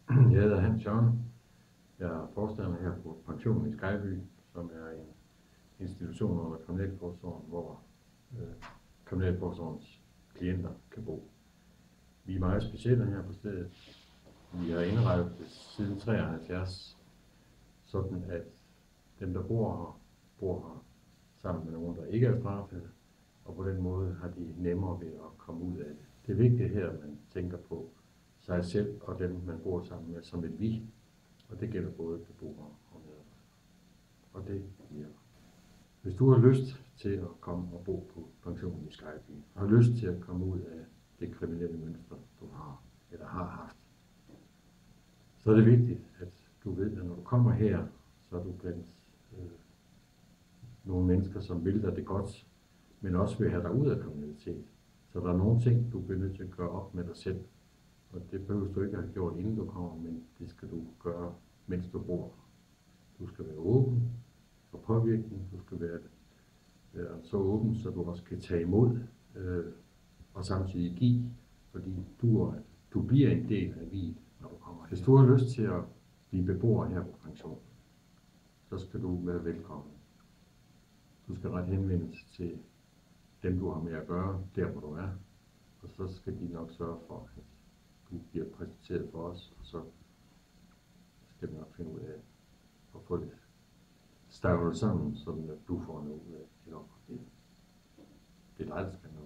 Jeg hedder Hans Jørgen. Jeg er forstander her på pensionen i Skejby, som er en institution under Kriminalforsorgen, hvor Kriminalforsorgens klienter kan bo. Vi er meget specielle her på stedet. Vi har indrettet det siden 73, sådan at dem, der bor her sammen med nogen, der ikke er straffet, og på den måde har de nemmere ved at komme ud af det. Det er vigtigt her, at man tænker på sig selv og dem, man bor sammen med, som et vi. Og det gælder både beboere og medarbejdere. Og det virker. Hvis du har lyst til at komme og bo på pensionen i Skejby, og har lyst til at komme ud af det kriminelle mønster, du har eller har haft, så er det vigtigt, at du ved, at når du kommer her, så er du blandt nogle mennesker, som vil dig det godt, men også vil have dig ud af kriminalitet. Så der er nogle ting, du bliver nødt til at gøre op med dig selv. Og det behøver du ikke at have gjort, inden du kommer, men det skal du gøre, mens du bor. Du skal være åben for påvirkning. Du skal være så åben, så du også kan tage imod og samtidig give, fordi du bliver en del af vi, når du kommer her. Hvis du har lyst til at blive beboer her på pensionen, så skal du være velkommen. Du skal ret henvendelse til dem, du har med at gøre, der hvor du er, og så skal de nok sørge for, at du bliver præsenteret for os, og så skal vi nok finde ud af at få det stavlet sammen, så du får noget ud af et opgave. Det er dig, der skal